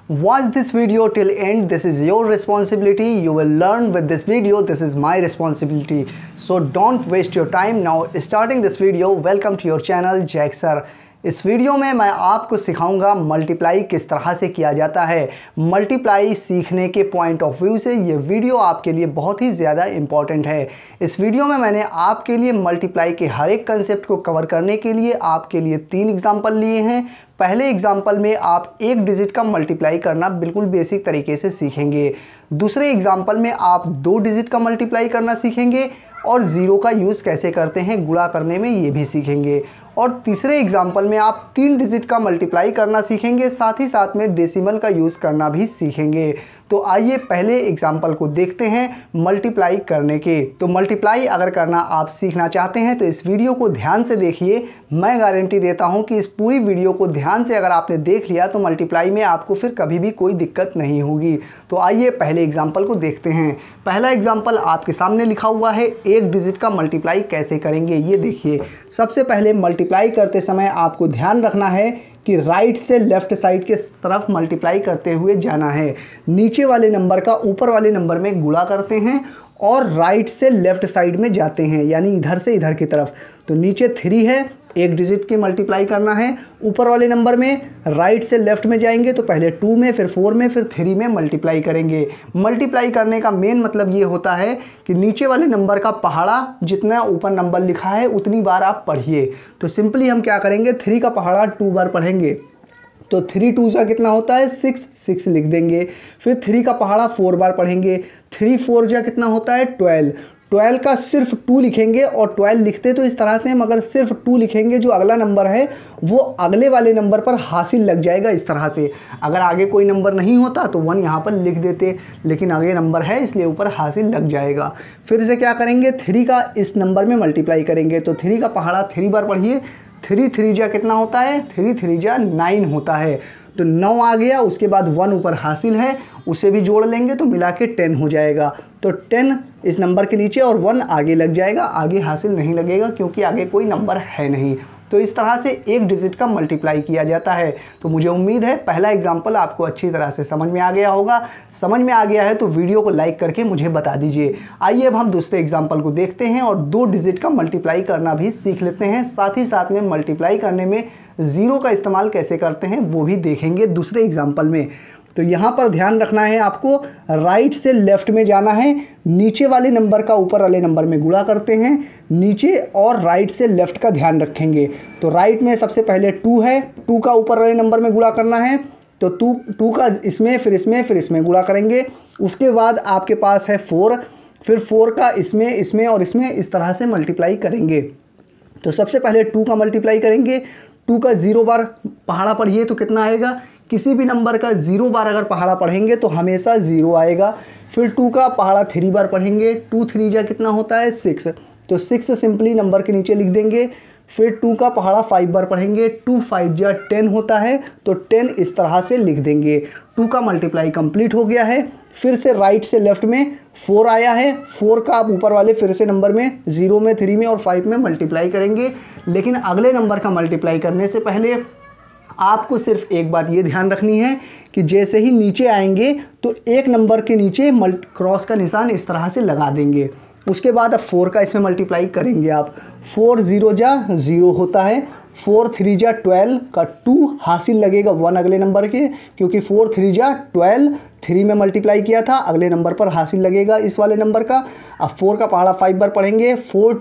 Watch this video till end. This is your responsibility. You will learn with this video. This is my responsibility. So don't waste your time. Now starting this video, welcome to your channel Jack Sir. इस video में मैं आपको सिखाऊंगा multiply किस तरह से किया जाता है। मल्टीप्लाई सीखने के पॉइंट ऑफ व्यू से ये वीडियो आपके लिए बहुत ही ज़्यादा इम्पॉर्टेंट है। इस वीडियो में मैंने आपके लिए मल्टीप्लाई के हर एक कंसेप्ट को कवर करने के लिए आपके लिए 3 एग्जाम्पल लिए हैं। पहले एग्जाम्पल में आप एक डिजिट का मल्टीप्लाई करना बिल्कुल बेसिक तरीके से सीखेंगे। दूसरे एग्जाम्पल में आप 2 डिजिट का मल्टीप्लाई करना सीखेंगे और ज़ीरो का यूज़ कैसे करते हैं गुणा करने में ये भी सीखेंगे। और तीसरे एग्जाम्पल में आप 3 डिजिट का मल्टीप्लाई करना सीखेंगे, साथ ही साथ में डेसिमल का यूज़ करना भी सीखेंगे। तो आइए पहले एग्जाम्पल को देखते हैं मल्टीप्लाई करने के। तो मल्टीप्लाई अगर करना आप सीखना चाहते हैं तो इस वीडियो को ध्यान से देखिए। मैं गारंटी देता हूं कि इस पूरी वीडियो को ध्यान से अगर आपने देख लिया तो मल्टीप्लाई में आपको फिर कभी भी कोई दिक्कत नहीं होगी। तो आइए पहले एग्जाम्पल को देखते हैं। पहला एग्जाम्पल आपके सामने लिखा हुआ है, एक डिजिट का मल्टीप्लाई कैसे करेंगे ये देखिए। सबसे पहले मल्टीप्लाई करते समय आपको ध्यान रखना है कि राइट से लेफ़्ट साइड के तरफ मल्टीप्लाई करते हुए जाना है। नीचे वाले नंबर का ऊपर वाले नंबर में गुणा करते हैं और राइट से लेफ़्ट साइड में जाते हैं, यानी इधर से इधर की तरफ। तो नीचे 3 है, एक डिजिट के मल्टीप्लाई करना है। ऊपर वाले नंबर में राइट से लेफ़्ट में जाएंगे तो पहले 2 में, फिर 4 में, फिर 3 में मल्टीप्लाई करेंगे। मल्टीप्लाई करने का मेन मतलब ये होता है कि नीचे वाले नंबर का पहाड़ा जितना ऊपर नंबर लिखा है उतनी बार आप पढ़िए। तो सिंपली हम क्या करेंगे, 3 का पहाड़ा 2 बार पढ़ेंगे तो 3 2 जा कितना होता है 6 लिख देंगे। फिर 3 का पहाड़ा 4 बार पढ़ेंगे, 3 4 जा कितना होता है 12 का सिर्फ 2 लिखेंगे। और 12 लिखते तो इस तरह से, मगर सिर्फ 2 लिखेंगे, जो अगला नंबर है वो अगले वाले नंबर पर हासिल लग जाएगा इस तरह से। अगर आगे कोई नंबर नहीं होता तो 1 यहाँ पर लिख देते, लेकिन आगे नंबर है इसलिए ऊपर हासिल लग जाएगा। फिर से क्या करेंगे, 3 का इस नंबर में मल्टीप्लाई करेंगे तो 3 का पहाड़ा 3 बार पढ़िए। 3 3 जा कितना होता है, 3 3 जा 9 होता है। तो 9 आ गया, उसके बाद 1 ऊपर हासिल है उसे भी जोड़ लेंगे तो मिला के 10 हो जाएगा। तो 10 इस नंबर के नीचे और 1 आगे लग जाएगा, आगे हासिल नहीं लगेगा क्योंकि आगे कोई नंबर है नहीं। तो इस तरह से एक डिजिट का मल्टीप्लाई किया जाता है। तो मुझे उम्मीद है पहला एग्जाम्पल आपको अच्छी तरह से समझ में आ गया होगा। समझ में आ गया है तो वीडियो को लाइक करके मुझे बता दीजिए। आइए अब हम दूसरे एग्जाम्पल को देखते हैं और 2 डिजिट का मल्टीप्लाई करना भी सीख लेते हैं। साथ ही साथ में मल्टीप्लाई करने में ज़ीरो का इस्तेमाल कैसे करते हैं वो भी देखेंगे दूसरे एग्जाम्पल में। तो यहाँ पर ध्यान रखना है आपको, राइट से लेफ़्ट में जाना है। नीचे वाले नंबर का ऊपर वाले नंबर में गुणा करते हैं, नीचे और राइट से लेफ़्ट का ध्यान रखेंगे। तो राइट में सबसे पहले 2 है, 2 का ऊपर वाले नंबर में गुणा करना है तो 2 का इसमें, फिर इसमें, फिर इसमें गुणा करेंगे। उसके बाद आपके पास है 4, फिर 4 का इसमें, इसमें और इसमें इस तरह से मल्टीप्लाई करेंगे। तो सबसे पहले 2 का मल्टीप्लाई करेंगे। 2 का 0 बार पहाड़ा पढ़िए तो कितना आएगा, किसी भी नंबर का 0 बार अगर पहाड़ा पढ़ेंगे तो हमेशा 0 आएगा। फिर 2 का पहाड़ा 3 बार पढ़ेंगे, 2 3 जा कितना होता है 6, तो 6 सिंपली नंबर के नीचे लिख देंगे। फिर 2 का पहाड़ा 5 बार पढ़ेंगे, 2 5 जा 10 होता है तो 10 इस तरह से लिख देंगे। 2 का मल्टीप्लाई कंप्लीट हो गया है। फिर से राइट से लेफ़्ट में 4 आया है, 4 का आप ऊपर वाले फिर से नंबर में 0 में, 3 में और 5 में मल्टीप्लाई करेंगे। लेकिन अगले नंबर का मल्टीप्लाई करने से पहले आपको सिर्फ एक बात ये ध्यान रखनी है कि जैसे ही नीचे आएंगे तो एक नंबर के नीचे क्रॉस का निशान इस तरह से लगा देंगे। उसके बाद अब 4 का इसमें मल्टीप्लाई करेंगे आप। 4 0 जा 0 होता है, 4 3 जा 12 का 2 हासिल लगेगा 1 अगले नंबर के, क्योंकि 4 3 जा 12 3 में मल्टीप्लाई किया था, अगले नंबर पर हासिल लगेगा इस वाले नंबर का। अब 4 का पहाड़ा 5 बार पढ़ेंगे,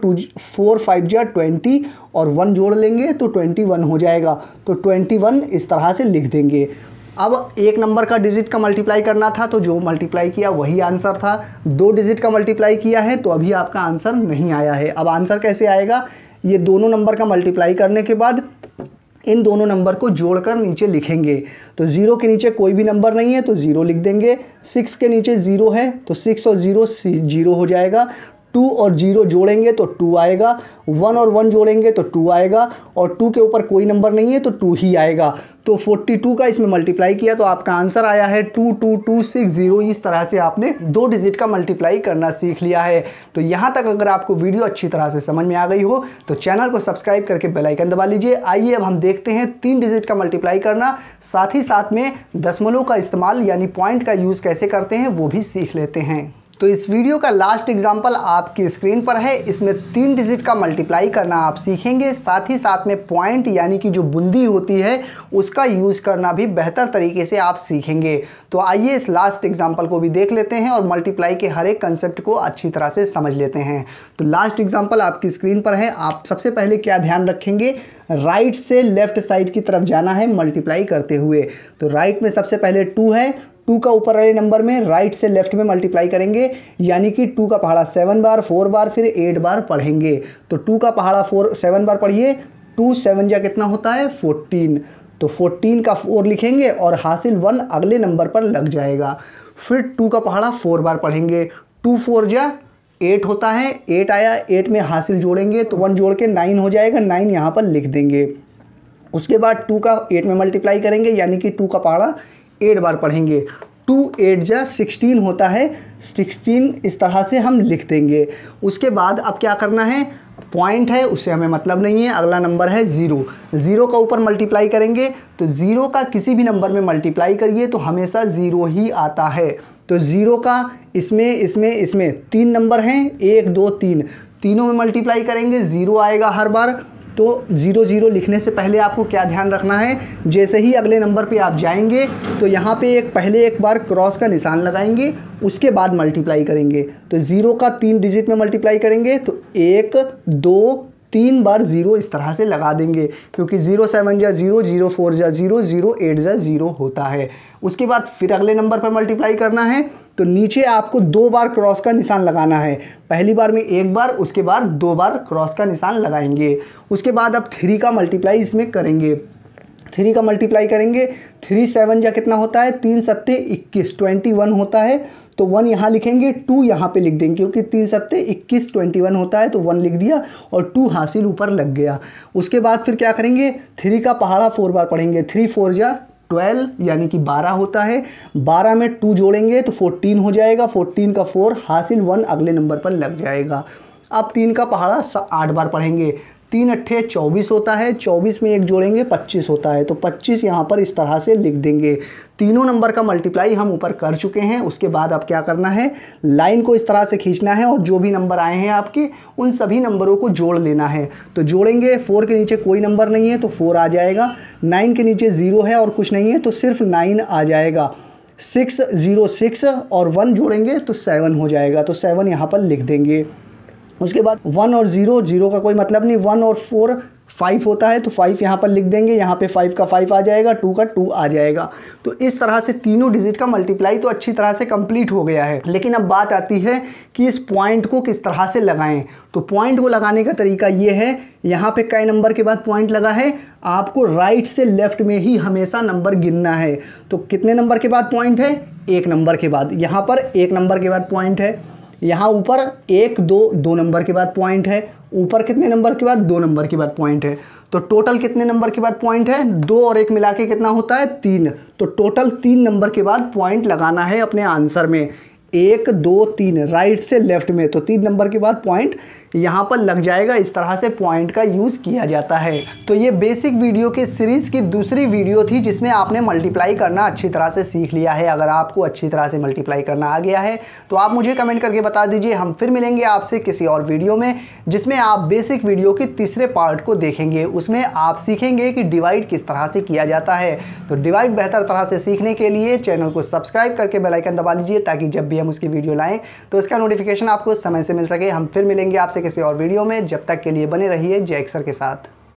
4 5 जा 20 और 1 जोड़ लेंगे तो 21 हो जाएगा। तो 21 इस तरह से लिख देंगे। अब एक नंबर का डिजिट का मल्टीप्लाई करना था तो जो मल्टीप्लाई किया वही आंसर था। 2 डिजिट का मल्टीप्लाई किया है तो अभी आपका आंसर नहीं आया है। अब आंसर कैसे आएगा, ये दोनों नंबर का मल्टीप्लाई करने के बाद इन दोनों नंबर को जोड़कर नीचे लिखेंगे। तो 0 के नीचे कोई भी नंबर नहीं है तो 0 लिख देंगे। 6 के नीचे 0 है तो 6 और 0 0 हो जाएगा। 2 और 0 जोड़ेंगे तो 2 आएगा, 1 और 1 जोड़ेंगे तो 2 आएगा, और 2 के ऊपर कोई नंबर नहीं है तो 2 ही आएगा। तो 42 का इसमें मल्टीप्लाई किया तो आपका आंसर आया है 22260। इस तरह से आपने 2 डिजिट का मल्टीप्लाई करना सीख लिया है। तो यहाँ तक अगर आपको वीडियो अच्छी तरह से समझ में आ गई हो तो चैनल को सब्सक्राइब करके बेल आइकन दबा लीजिए। आइए अब हम देखते हैं 3 डिजिट का मल्टीप्लाई करना, साथ ही साथ में दशमलव का इस्तेमाल यानी पॉइंट का यूज़ कैसे करते हैं वो भी सीख लेते हैं। तो इस वीडियो का लास्ट एग्जाम्पल आपकी स्क्रीन पर है। इसमें 3 डिजिट का मल्टीप्लाई करना आप सीखेंगे, साथ ही साथ में पॉइंट यानी कि जो बूंदी होती है उसका यूज़ करना भी बेहतर तरीके से आप सीखेंगे। तो आइए इस लास्ट एग्जाम्पल को भी देख लेते हैं और मल्टीप्लाई के हर एक कंसेप्ट को अच्छी तरह से समझ लेते हैं। तो लास्ट एग्जाम्पल आपकी स्क्रीन पर है। आप सबसे पहले क्या ध्यान रखेंगे, राइट से लेफ्ट साइड की तरफ जाना है मल्टीप्लाई करते हुए। तो राइट में सबसे पहले 2 है, 2 का ऊपर वाले नंबर में राइट से लेफ्ट में मल्टीप्लाई करेंगे, यानी कि 2 का पहाड़ा 7 बार, 4 बार, फिर 8 बार पढ़ेंगे। तो 2 का पहाड़ा 7 बार पढ़िए, 2 7 जा कितना होता है 14। तो 14 का 4 लिखेंगे और हासिल 1 अगले नंबर पर लग जाएगा। फिर 2 का पहाड़ा 4 बार पढ़ेंगे, 2 4 जा 8 होता है, 8 आया, 8 में हासिल जोड़ेंगे तो 1 जोड़ के 9 हो जाएगा, 9 यहाँ पर लिख देंगे। उसके बाद 2 का 8 में मल्टीप्लाई करेंगे, यानी कि 2 का पहाड़ा 8 बार पढ़ेंगे, 2 8 जा 16 होता है, 16 इस तरह से हम लिख देंगे। उसके बाद अब क्या करना है, पॉइंट है उससे हमें मतलब नहीं है, अगला नंबर है 0। 0 का ऊपर मल्टीप्लाई करेंगे तो 0 का किसी भी नंबर में मल्टीप्लाई करिए तो हमेशा 0 ही आता है। तो 0 का इसमें 3 नंबर हैं, 1 2 3, तीनों में मल्टीप्लाई करेंगे 0 आएगा हर बार। तो 0 0 लिखने से पहले आपको क्या ध्यान रखना है, जैसे ही अगले नंबर पे आप जाएंगे तो यहाँ पे पहले एक बार क्रॉस का निशान लगाएंगे, उसके बाद मल्टीप्लाई करेंगे। तो 0 का 3 डिजिट में मल्टीप्लाई करेंगे तो 1 2 3 बार 0 इस तरह से लगा देंगे, क्योंकि 0 7 जा 0, 0 4 जा 0, 0 8 जा 0 होता है। उसके बाद फिर अगले नंबर पर मल्टीप्लाई करना है तो नीचे आपको 2 बार क्रॉस का निशान लगाना है। पहली बार में 1 बार, उसके बाद 2 बार क्रॉस का निशान लगाएंगे। उसके बाद अब 3 का मल्टीप्लाई इसमें करेंगे, 3 का मल्टीप्लाई करेंगे, 3 7 जा कितना होता है 3 7 21, 21 होता है। तो 1 यहाँ लिखेंगे, 2 यहाँ पे लिख देंगे, क्योंकि 3 7 21 21 होता है तो 1 लिख दिया और 2 हासिल ऊपर लग गया। उसके बाद फिर क्या करेंगे, 3 का पहाड़ा 4 बार पढ़ेंगे, 3 4 जा 12 यानी कि 12 होता है, 12 में 2 जोड़ेंगे तो 14 हो जाएगा, 14 का 4 हासिल 1 अगले नंबर पर लग जाएगा। अब 3 का पहाड़ा 8 बार पढ़ेंगे, 3 8 24 होता है, 24 में 1 जोड़ेंगे 25 होता है, तो 25 यहाँ पर इस तरह से लिख देंगे। तीनों नंबर का मल्टीप्लाई हम ऊपर कर चुके हैं। उसके बाद अब क्या करना है, लाइन को इस तरह से खींचना है और जो भी नंबर आए हैं आपके उन सभी नंबरों को जोड़ लेना है। तो जोड़ेंगे, 4 के नीचे कोई नंबर नहीं है तो 4 आ जाएगा, 9 के नीचे 0 है और कुछ नहीं है तो सिर्फ 9 आ जाएगा, 6 0 6 और 1 जोड़ेंगे तो 7 हो जाएगा, तो 7 यहाँ पर लिख देंगे। उसके बाद 1 और 0, 0 का कोई मतलब नहीं, 1 और 4 5 होता है तो 5 यहाँ पर लिख देंगे, यहाँ पे 5 का 5 आ जाएगा, 2 का 2 आ जाएगा। तो इस तरह से तीनों डिजिट का मल्टीप्लाई तो अच्छी तरह से कंप्लीट हो गया है। लेकिन अब बात आती है कि इस पॉइंट को किस तरह से लगाएं। तो पॉइंट को लगाने का तरीका ये है, यहाँ पे कई नंबर के बाद पॉइंट लगा है, आपको राइट से लेफ्ट में ही हमेशा नंबर गिनना है। तो कितने नंबर के बाद पॉइंट है, 1 नंबर के बाद, यहाँ पर 1 नंबर के बाद पॉइंट है, यहाँ ऊपर 1 2 नंबर के बाद पॉइंट है, ऊपर कितने नंबर के बाद 2 नंबर के बाद पॉइंट है। तो टोटल कितने नंबर के बाद पॉइंट है, 2 और 1 मिला के कितना होता है 3। तो टोटल 3 नंबर के बाद पॉइंट लगाना है अपने आंसर में, 1 2 3 राइट से लेफ्ट में। तो 3 नंबर के बाद पॉइंट यहाँ पर लग जाएगा। इस तरह से पॉइंट का यूज़ किया जाता है। तो ये बेसिक वीडियो के सीरीज़ की दूसरी वीडियो थी जिसमें आपने मल्टीप्लाई करना अच्छी तरह से सीख लिया है। अगर आपको अच्छी तरह से मल्टीप्लाई करना आ गया है तो आप मुझे कमेंट करके बता दीजिए। हम फिर मिलेंगे आपसे किसी और वीडियो में जिसमें आप बेसिक वीडियो के तीसरे पार्ट को देखेंगे। उसमें आप सीखेंगे कि डिवाइड किस तरह से किया जाता है। तो डिवाइड बेहतर तरह से सीखने के लिए चैनल को सब्सक्राइब करके बेल आइकन दबा लीजिए, ताकि जब भी हम उसकी वीडियो लाएँ तो इसका नोटिफिकेशन आपको समय से मिल सके। हम फिर मिलेंगे आपसे किसी और वीडियो में। जब तक के लिए बने रहिए जैक्सर के साथ।